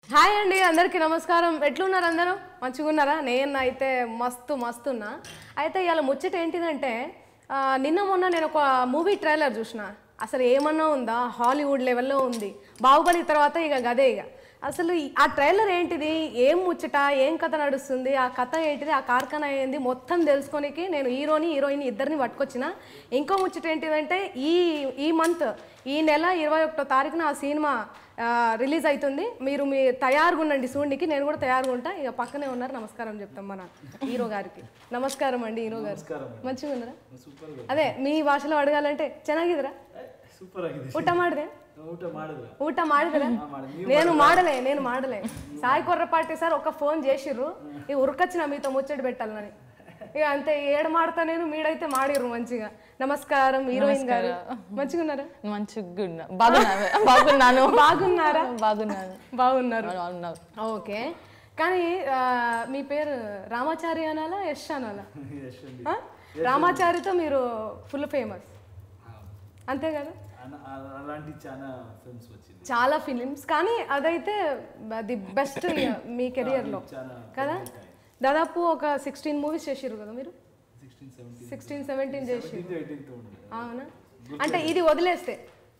Hi అండి అందరికీ నమస్కారం. ఎట్లున్నారు అందరూ? మంచిగా ఉన్నారా? నేను అయితే మస్తున్నా. అయితే ఇవాళ ముచ్చట ఏంటిదంటే నిన్న మొన్న నేను ఒక మూవీ ట్రైలర్ చూసిన. అసలు ఏమన్నా ఉందా? హాలీవుడ్ లెవెల్లో ఉంది. బాహుబలి తర్వాత ఇక గదే ఇక అసలు ఆ ట్రైలర్ ఏంటిది, ఏం ముచ్చట, ఏం కథ నడుస్తుంది, ఆ కథ ఏంటిది, ఆ కార్ఖానా ఏంది మొత్తం తెలుసుకోనికి నేను హీరోయిన్ ఇద్దరిని పట్టుకొచ్చిన. ఇంకో ముచ్చట ఏంటిదంటే ఈ మంత్ ఈ నెల 21వ తారీఖున ఆ సినిమా రిలీజ్ అవుతుంది. మీరు తయారుగా ఉండండి చూడండికి. నేను కూడా తయారుగా ఉంటా. ఇక పక్కనే ఉన్నారు. నమస్కారం చెప్తాం మన హీరో గారికి. నమస్కారం అండి హీరో గారు. మంచిగా ఉన్నారా? అదే మీ భాషలో అడగాలంటే ಚೆನ್ನಾಗಿದ್ದೀರಾ? ಊಟ ಮಾಡಿದೆ ಊಟ ಮಾಡಿದ್ರೆ నేను మాడలే సాయి కొర్రపాటి సార్ ఒక ఫోన్ చేసిర్రు. ఇక ఉరకొచ్చిన మీతో ముచ్చట పెట్టాలని. ఇక అంతే ఏడు మాడతా నేను, మీడైతే మాడిర్రు మంచిగా. నమస్కారం హీరోయిన్ గారు. మంచిగా ఉన్నారా? బాగున్నారు. ఓకే, కానీ మీ పేరు రామాచారి అనాలా యష్ అనాలా? రామాచారితో మీరు ఫుల్ ఫేమస్ అంతే కదా? చాలా ఫిలిమ్స్, కానీ అదైతే ది బెస్ట్ మీ కెరియర్లో కదా. దాదాపు ఒక 16 మూవీస్ చేసిర్రు కదా మీరు? 16-17 చేసిర్రు. అవునా? అంటే ఇది వదిలేస్తే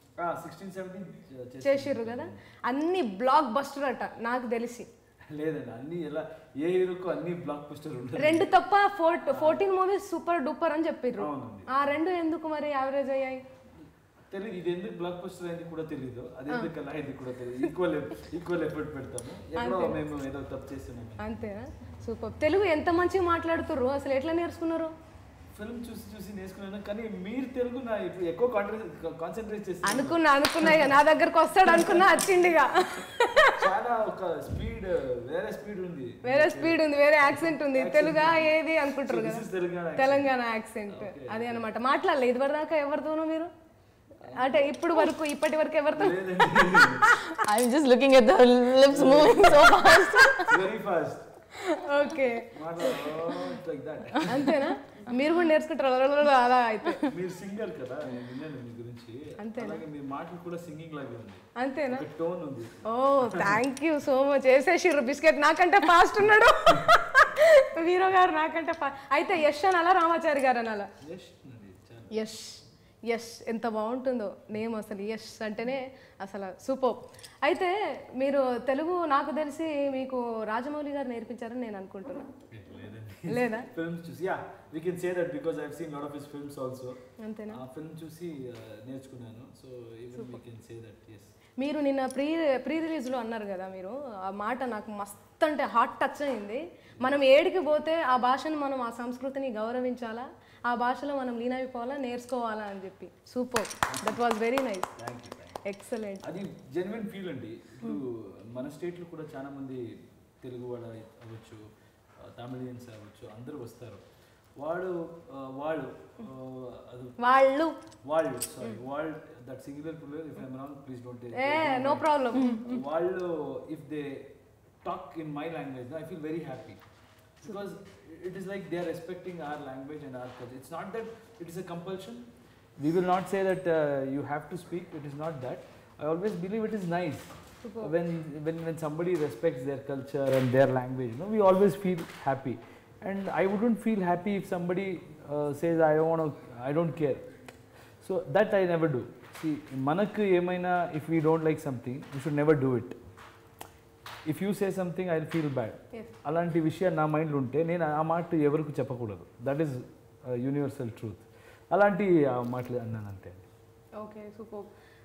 చేసిర్రు కదా. అన్ని బ్లాక్ బస్టర్ అట నాకు తెలిసి. లేదండి, అన్ని ఎలా ఏ హీరోకు అన్ని బ్లాక్ బస్టర్ ఉంటాయి. 2 తప్ప 14 మూవీస్ సూపర్ డూపర్ అని చెప్పిర్రు. ఆ 2 ఎందుకు మరి యావరేజ్ అయ్యాయి? తెలియదు. ఇది ఎందుకు బ్లాక్ బస్టర్ అయింది కూడా తెలియదు, అది ఎందుకు అలా అయింది కూడా తెలియదు. ఈక్వల్ ఎఫర్ట్ పెడతాము. ఎక్కడో మేము ఏదో తప్పు చేస్తున్నాము. అంతేనా? సూపర్. తెలుగు ఎంత మంచిగా మాట్లాడుతుర్రు, అసలు ఎట్లా నేర్చుకున్నారు? ఫిల్మ్ చూసి నేర్చుకున్నాను. కానీ మీరు తెలుగు నా ఇప్పుడు ఎక్కువ కాన్సన్ట్రేట్ చేస్తాను అనుకున్నా ఇక నా దగ్గరకు వస్తాడు అనుకున్నా, వచ్చిండిగా. చాలా ఒక స్పీడ్, వేరే స్పీడ్ ఉంది, వేరే యాక్సెంట్ ఉంది. తెలుగా ఏది అనుకుంటారు కదా, తెలంగాణ యాక్సెంట్ అది అనమాట. మాట్లాడలే ఇదివరదాకా ఎవరితోనూ మీరు? అంటే ఇప్పటి వరకు ఎవరితో? I'm just looking at the lips moving so fast. Very fast. Okay, like that. అంతేనా? మీరు కూడా నేర్చుకుంటారు అలా అయితే? మీరు సింగర్ కదా, నేను విన్నాను మీ గురించి. అలాగే మీ మాటలు కూడా సింగింగ్ లాగే ఉంది. అంతేనా? టోన్ ఉంది. Oh thank you so much. వేసేసిర్రు బిస్కెట్. నాకంటే ఫాస్ట్ ఉన్నాడు హీరో గారు, నాకంటే ఫాస్ట్. అయితే యష్ అనాలా రామాచారి గారు అనాలా? యష్ ఎంత బాగుంటుందో నేమ్ అసలు. యష్ అంటేనే అసలు సూపర్. అయితే మీరు తెలుగు నాకు తెలిసి మీకు రాజమౌళి గారు నేర్పించారని నేను అనుకుంటున్నా. లేదా? ఫిల్మ్స్ చూసి we can say that because I've seen lot of his films also. అంతేనా? ఆ ఫిల్మ్ చూసి నేర్చుకున్నాను. So even we can say that yes. మీరు నిన్న ప్రీ రిలీజ్లో అన్నారు కదా, మీరు ఆ మాట నాకు మస్త్ అంటే హార్ట్ టచ్ అయింది. మనం ఏడికి పోతే ఆ భాషను మనం, ఆ సంస్కృతిని గౌరవించాలా, ఆ భాషలో మనం లీనమైపోవాలా, నేర్చుకోవాలా అని చెప్పి. Super, that was very nice. Excellent. అది జెన్యున్ ఫీల్ అండి. ఇప్పుడు మన స్టేట్లో కూడా చాలా మంది తెలుగు వాడు అవ్వచ్చు, తమిళియన్స్ అవ్వచ్చు, అందరూ వస్తారు. వాళ్ళు that singular plural, if I'm wrong please don't take. No problem. వాళ్ళు if they talk in my language, I feel very happy because it is like they are respecting our language and our culture. It's not that it is a compulsion. We will not say that you have to speak. It is not that. I always believe it is nice when somebody respects their culture and their language. You know, we always feel happy. And I wouldn't feel happy if somebody says I don't care. So that I never do. See, manakku emaina, if we don't like something, we should never do it. If you say something I feel bad. అలాంటి విషయాలు నా మైండ్లో ఉంటే నేను ఆ మాట ఎవరికి చెప్పకూడదు. That is universal truth. అలాంటి మాటలు అన్నాను అంతే. Okay, super.